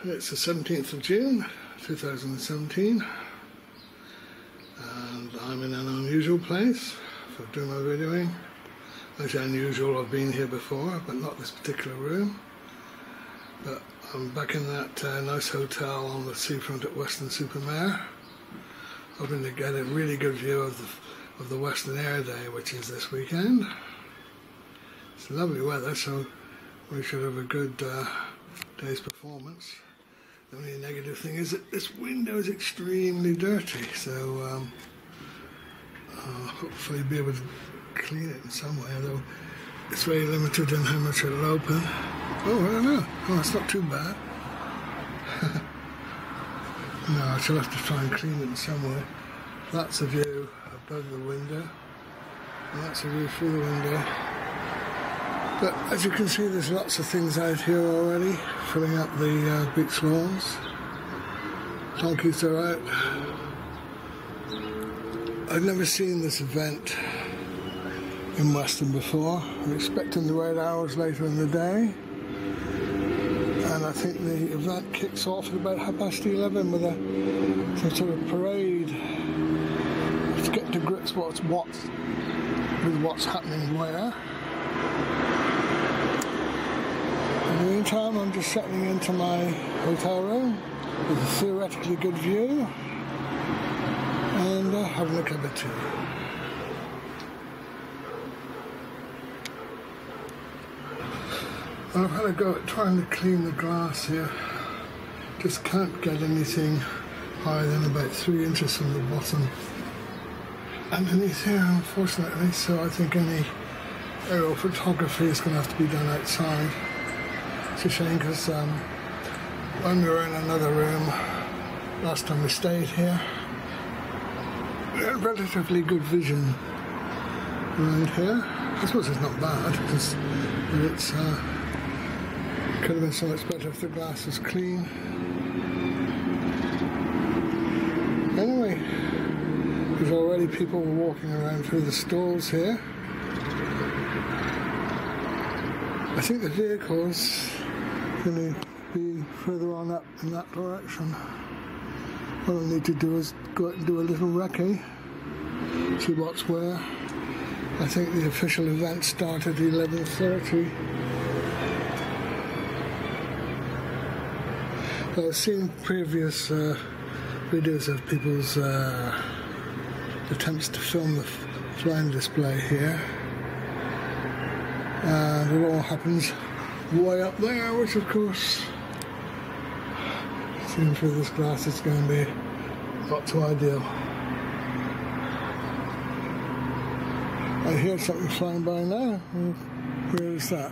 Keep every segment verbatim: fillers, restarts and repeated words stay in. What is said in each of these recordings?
It's the seventeenth of June two thousand seventeen, and I'm in an unusual place for doing my videoing. It's unusual, I've been here before, but not this particular room. But I'm back in that uh, nice hotel on the seafront at Weston super Mare, hoping to get a really good view of the, of the Western Air Day, which is this weekend. It's lovely weather, so we should have a good uh, day's performance. The only negative thing is that this window is extremely dirty, so um, I'll hopefully be able to clean it in some way, although it's very limited in how much it'll open. Oh, I don't know. Oh, it's not too bad. No, I shall have to try and clean it in some way. That's a view above the window, and that's a view through the window. But as you can see, there's lots of things out here already, filling up the uh, beach lawns. Donkeys are out. I've never seen this event in Weston before. I'm expecting the right hours later in the day. And I think the event kicks off at about half past eleven with a some sort of parade to get to grips what's what, with what's happening where. In the meantime, I'm just settling into my hotel room with a theoretically good view and uh, having a cup of tea. I've had a go at trying to clean the glass here. Just can't get anything higher than about three inches from the bottom underneath here, unfortunately, so I think any aerial photography is going to have to be done outside. It's a shame because um, when we were in another room last time we stayed here, we had relatively good vision around here. I suppose it's not bad, because it's uh, could have been so much better if the glass was clean. Anyway, there's already people walking around through the stalls here. I think the vehicle's going to be further on up in that direction. What I need to do is go out and do a little recce, see what's where. I think the official event started at eleven thirty. I've seen previous uh, videos of people's uh, attempts to film the flying display here. And it all happens way up there, which of course, seen through this glass, it's going to be not too ideal. I hear something flying by now. Where is that?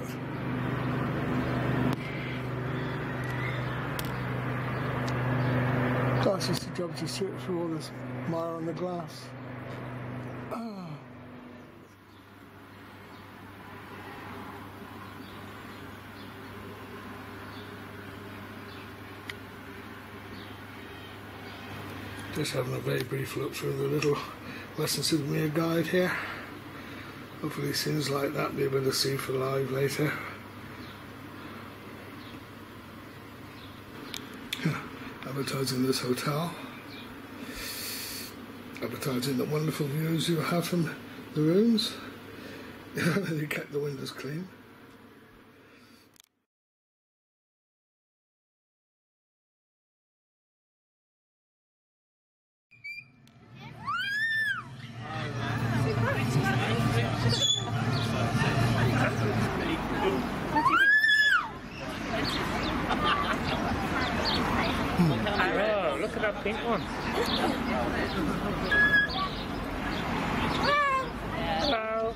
That's just a job to see it through all this mire on the glass. Ah. Just having a very brief look through the little Weston super Mare guide here. Hopefully scenes like that be able to see for live later. Advertising this hotel. Advertising the wonderful views you have from the rooms. You kept the windows clean. Oh, look at that pink one. Hello.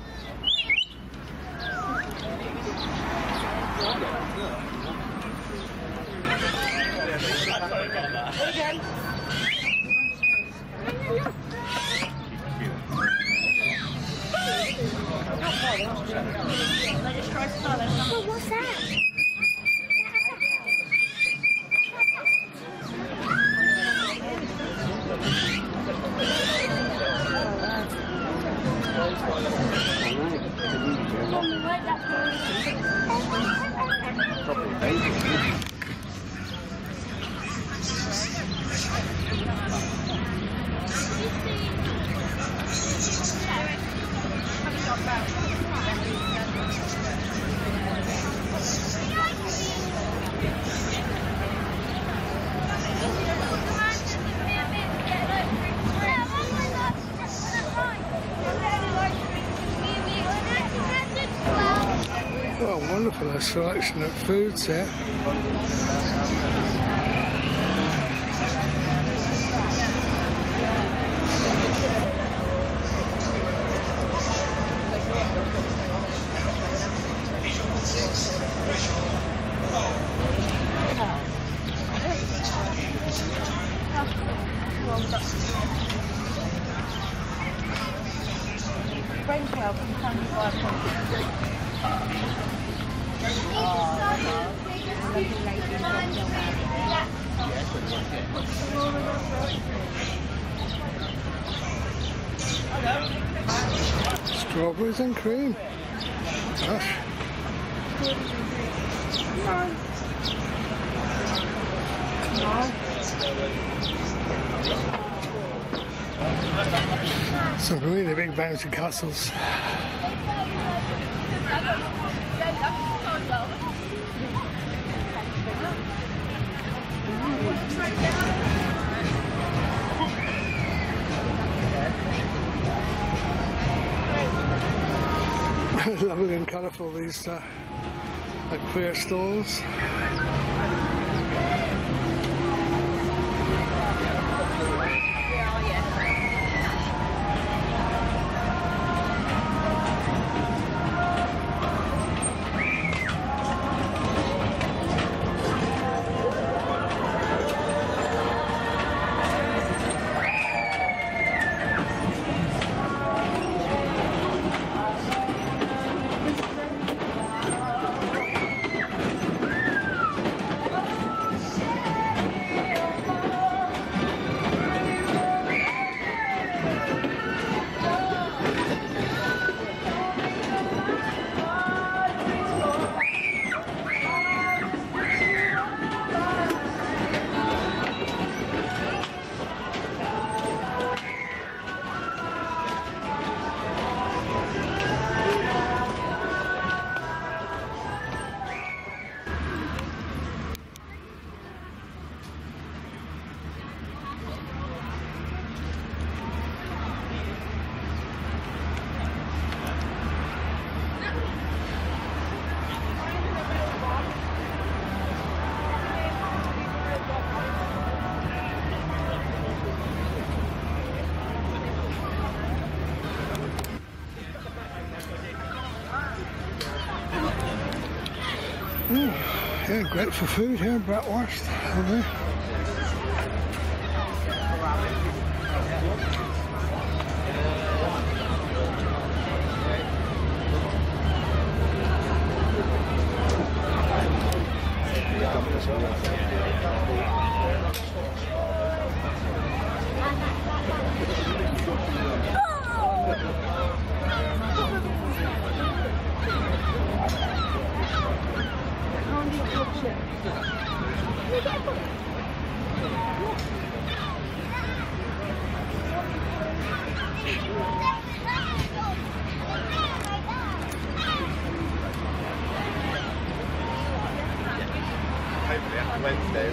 Okay. Oh, what's that? Wonderful selection of foods here. Strawberries and cream. Gosh. Some really big bouncy castles. Lovely and colourful, these uh, like queer stalls. Mm, yeah, great for food here, bratwurst. Okay. Wednesday.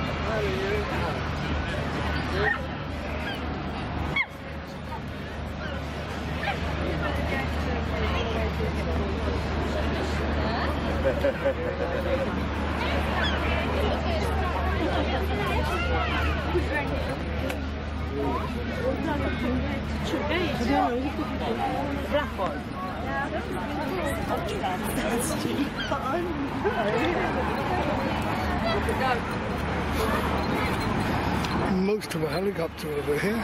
Most of a helicopter over here.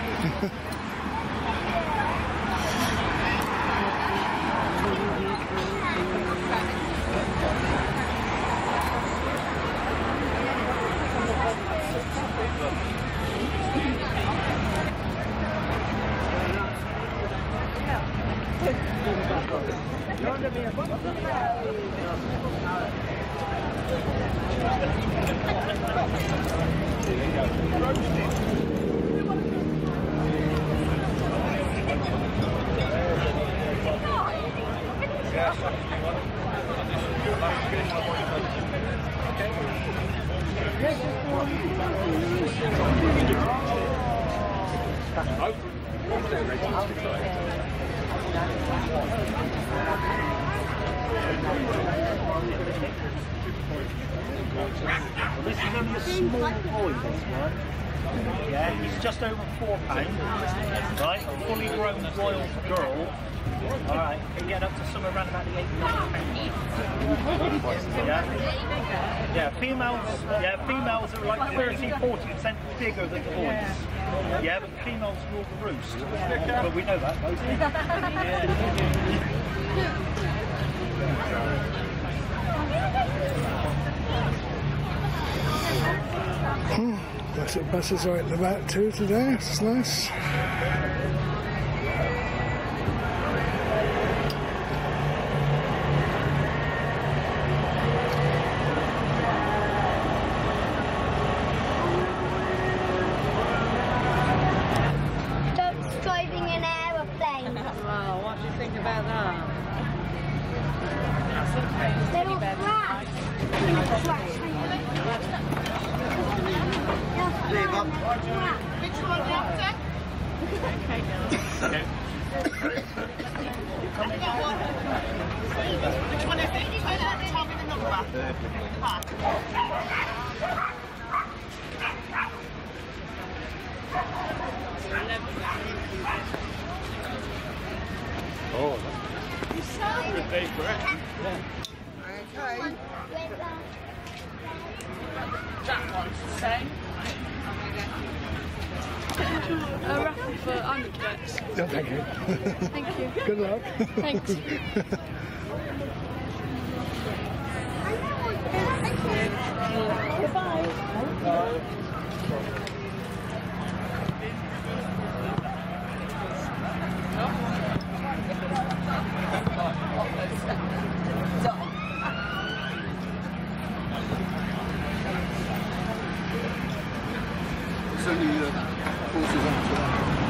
This is only a small boy, this one. Yeah, he's just over four pounds. Right, a fully grown royal girl. Alright, can get up to somewhere around about the eight pounds. Yeah. Yeah, females yeah, females are like thirty to forty percent bigger than the boys. Yeah, but the females rule the roost. But we know that, don't we? Hmm. That's it, buses are at the back too today, it's nice. Dogs driving an aeroplane. Wow, what do you think about that? Little crash. Little crash. Which one, Doctor? Okay. Which one is it? Tell me the number. Oh, Good day for it. Okay. That one's the same. A raffle for hundred bucks. No, thank you. Thank you. Good luck. Thanks. Goodbye. It's only uh, horses on track.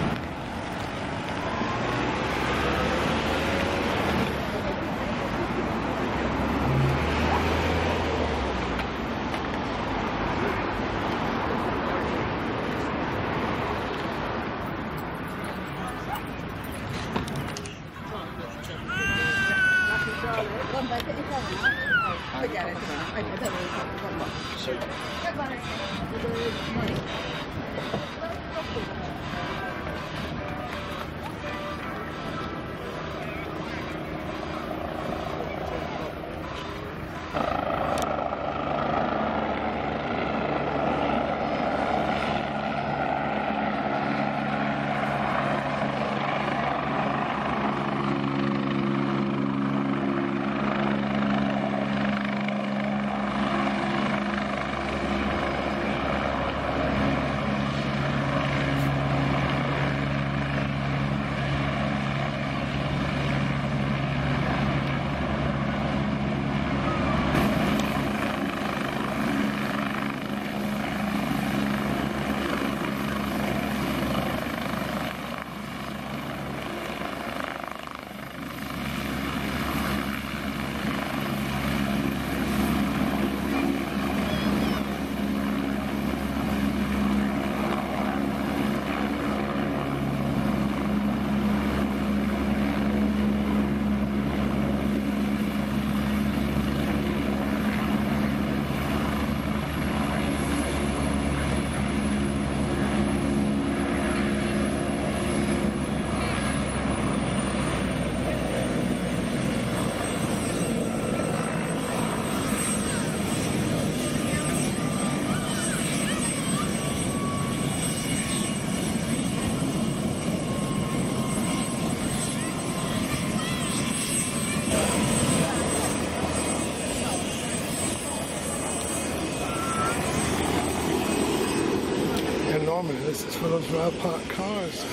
Normally this is for those rail parked cars.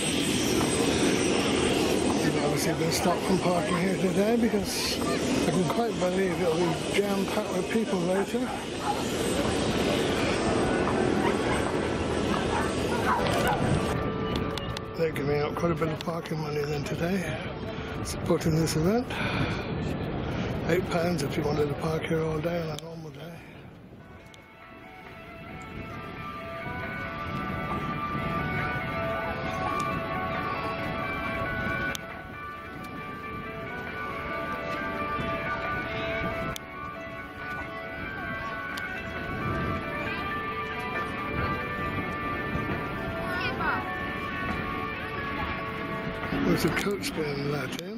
I've obviously been stopped from parking here today because I can quite believe it'll be jam-packed with people later. They're giving out quite a bit of parking money then today, supporting this event. Eight pounds if you wanted to park here all day on a normal day. There's a coach being let in.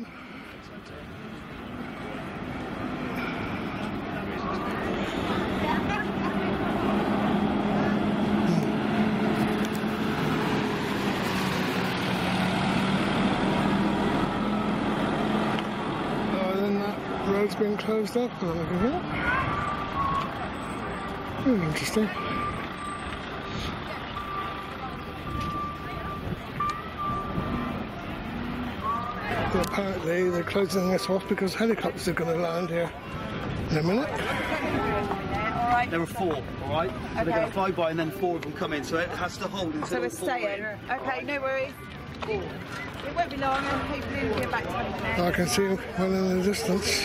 Oh, then that road's been closed up. Oh, look at that. Hmm, interesting. But apparently they're closing this off because helicopters are going to land here in a minute. There are four, alright? So they're going to fly by and then four of them come in, so it has to hold until So we're all four staying. are in. Okay, no worries. It won't be long, and hopefully we'll get back twenty minutes. I can see them well in the distance.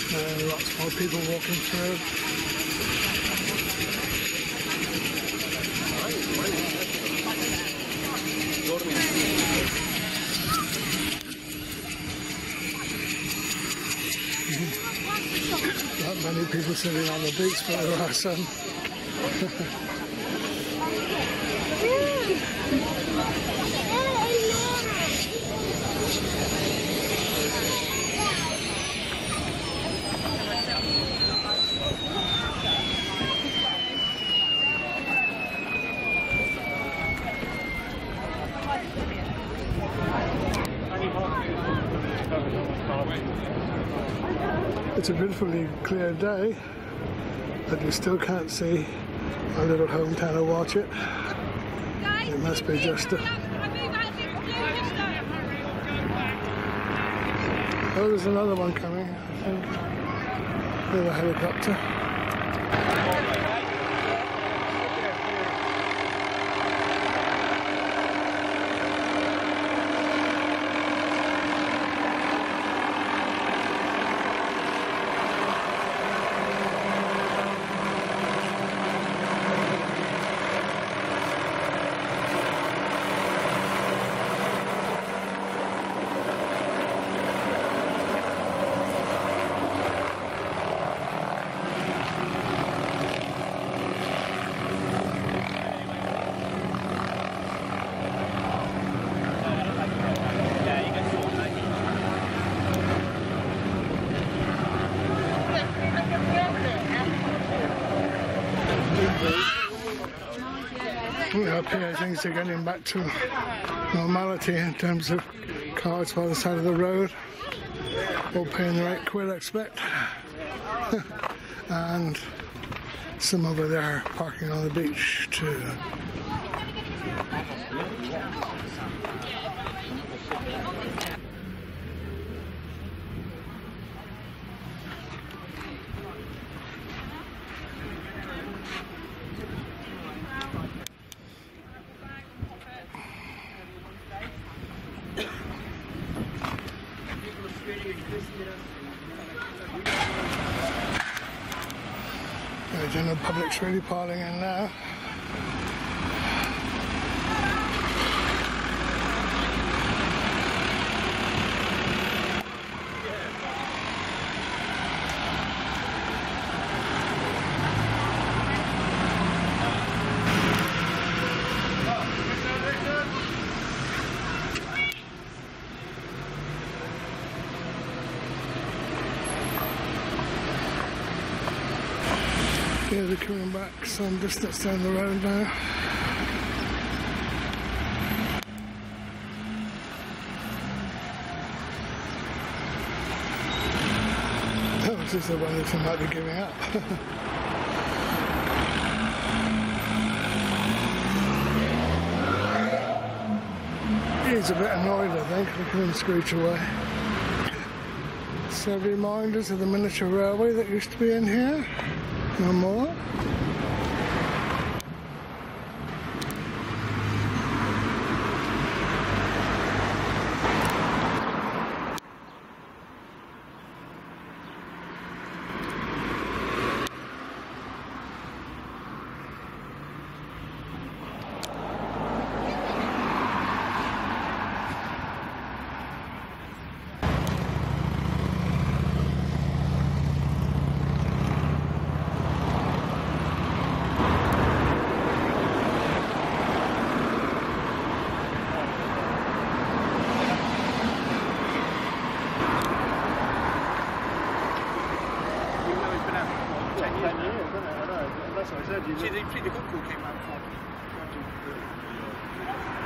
Uh, lots more people walking through. Not many people sitting on the beach, but there are some. It's a beautifully clear day, but you still can't see my little hometown of Watchet. It must be just a... Oh, there's another one coming, I think. With a helicopter. Up here things are getting back to normality in terms of cars by the side of the road, all paying the right quid I expect, and some over there parking on the beach too. The general public's really piling in now. Yeah, they're coming back some distance down the road now. Oh, this is the one that might be giving up. He's a bit annoyed, I think. Look at him screech away. So reminders of the miniature railway that used to be in here. No more. See, the, the good call came out.